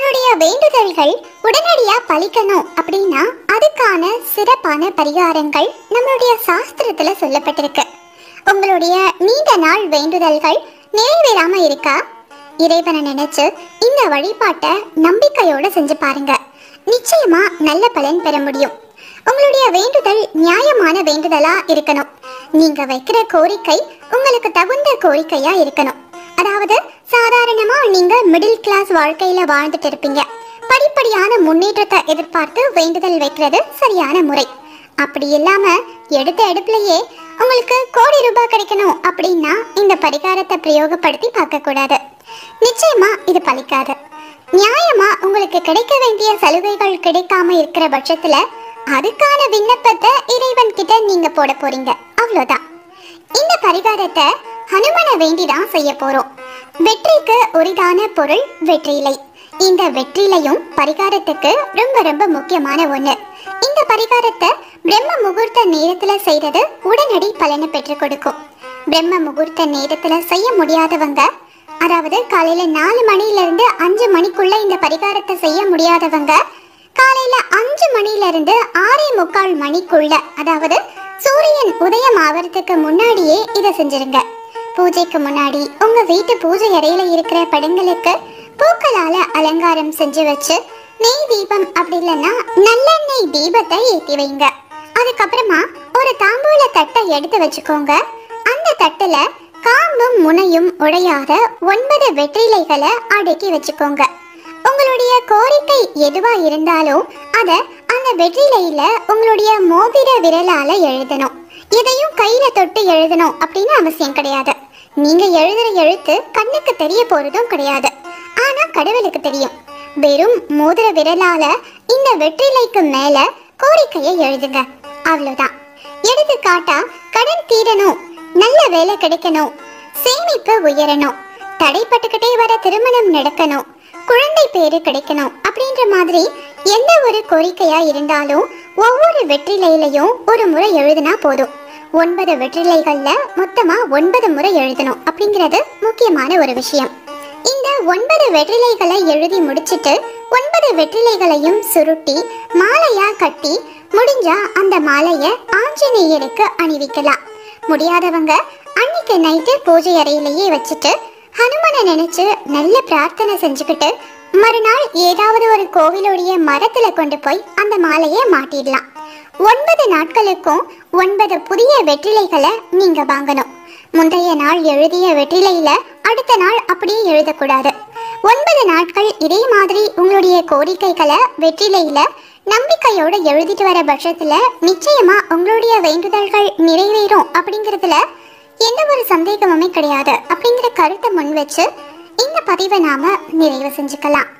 உங்களுடைய வேண்டுதல்கள் உடனடியா பலிக்கணும் அப்படின்னா அதுக்கான சிறப்பான பரிகாரங்கள் நம்மளுடைய சாஸ்திரத்துல சொல்லப்பட்டிருக்கு. உங்களுடைய நீண்ட நாள் வேண்டுதல்கள் நிறைவேறாம இருக்கா? இறைவனை நினைச்சு இந்த வழிபாட்டை நம்பிக்கையோட செஞ்சு பாருங்க. நிச்சயமா நல்ல பலன் பெற முடியும். உங்களுடைய வேண்டுதல் நியாயமான வேண்டுதலா இருக்கணும். நீங்க வைக்கிற கோரிக்கை உங்களுக்கு தகுந்த கோரிக்கையா இருக்கணும். அதாவது சாதாரணமா நீங்க மிடில் கிளாஸ் வாழ்க்கையில வாழ்ந்துட்டு இருப்பீங்க. படிப்படியான முன்னேற்றத்தை எதிர்பார்த்து வேண்டுதல் வைக்கிறது சரியான முறை. அப்படி இல்லாம எடுத்த எடுப்புலயே உங்களுக்கு கோடி ரூபாய் கிடைக்கணும் அப்படின்னா இந்த பரிகாரத்தை பிரயோகப்படுத்தி பார்க்க கூடாது. நிச்சயமா இது பலிக்காது. நியாயமா உங்களுக்கு கிடைக்க வேண்டிய சலுகைகள் கிடைக்காம இருக்கிற பட்சத்துல அதுக்கான விண்ணப்பத்தை இறைவன் கிட்ட நீங்க போட போறீங்க, அவ்வளவுதான். இந்த பரிகாரத்தை ஹனுமனை வேண்டிதான் செய்ய போறோம். வெற்றிக்கு உரிதான பொருள் வெற்றிலை. இந்த வெற்றிலையும் பரிகாரத்துக்கு ரொம்ப ரொம்ப முக்கியமான ஒண்ணு. இந்த பரிகாரத்தை பிரம்ம முகூர்த்த நேரத்துல செய்யறது உடனடி பலனை பெற்று கொடுக்கும். பிரம்ம முகூர்த்த நேரத்துல செய்ய முடியாதவங்க, அதாவது காலையில 4 மணில இருந்து 5 மணிக்குள்ள இந்த பரிகாரத்தை செய்ய முடியாதவங்க காலையில 5 மணில இருந்து 6:45 மணிக்குள்ள, அதாவது சூரியன் உதயம் ஆவறதுக்கு முன்னாடியே இதை செஞ்சிருங்க. பூஜைக்கு முன்னாடி உங்க வீட்டு பூஜை அறையில இருக்கிற படங்களுக்கு பூக்களால அலங்காரம் செஞ்சு வச்சு நெய் தீபம் அப்படி இல்லைன்னா நல்லெண்ணெய் தீபத்தை ஏற்றி வைங்க. அதுக்கப்புறமா ஒரு தாம்பூல தட்டை எடுத்து வச்சுக்கோங்க. அந்த தட்டுல காம்பும் முனையும் உடையாத 9 வெற்றிலைகளை அடுக்கி வச்சுக்கோங்க. உங்களுடைய கோரிக்கை எதுவா இருந்தாலும் அத அந்த வெற்றிலையில உங்களுடைய மோதிர விரலால எழுதணும். இதையும் கையில தொட்டு எழுதணும் அப்படின்னு அவசியம் கிடையாது. நீங்க எழுதுற எழுத்து கண்ணுக்கு தெரிய போறதும் கிடையாது. ஆனா கடவுளுக்கு தெரியும். வெறும் மோதிர விரலால இந்த வெற்றிலைக்கு மேல கோரிக்கையை எழுதுங்க, அவ்வளவுதான். எடுத்துக்காட்டா கடன் தீரணும், நல்ல வேலை கிடைக்கணும், சேமிப்பு உயரணும், தடைப்பட்டுக்கிட்டே வர திருமணம் நடக்கணும், குழந்தை பேரு கிடைக்கணும் அப்படின்ற மாதிரி எந்த ஒரு கோரிக்கையா இருந்தாலும் ஒவ்வொரு வெற்றிலையிலையும் ஒரு முறை எழுதினா போதும். 9 வெற்றிலைகள்ல மொத்தமா 9 முறை எழுதணும் அப்படிங்கிறது முக்கியமான ஒரு விஷயம். இந்த 9 வெற்றிலைகளை எழுதி முடிச்சிட்டு 9 வெற்றிலைகளையும் சுருட்டி மாலையா கட்டி முடிஞ்சா அந்த மாலைய ஆஞ்சநேயருக்கு அணிவிக்கலாம். முடியாதவங்க அன்னைக்கு நைட்டு பூஜை அறையிலேயே வச்சுட்டு ஹனுமனை நினைச்சு நல்ல பிரார்த்தனை செஞ்சுக்கிட்டு மறுநாள் ஏதாவது ஒரு கோவிலுடைய மரத்துல கொண்டு போய் அந்த மாலையை மாட்டிடலாம். 9 நாட்களுக்கும் 9 புதிய வெற்றிலைகளை நீங்க வாங்கணும். முந்தைய நாள் எழுதிய வெற்றிலையில அடுத்த நாள் அப்படியே எழுதக்கூடாது. 9 நாட்கள் இதே மாதிரி உங்களுடைய கோரிக்கைகளை வெற்றிலையில நம்பிக்கையோட எழுதிட்டு வர பட்சத்துல நிச்சயமா உங்களுடைய வேண்டுதல்கள் நிறைவேறும் அப்படிங்கிறதுல எந்த ஒரு சந்தேகமுமே கிடையாது அப்படிங்கிற கருத்தை முன் வச்சு இந்த பதிவை நாம நிறைவு செஞ்சுக்கலாம்.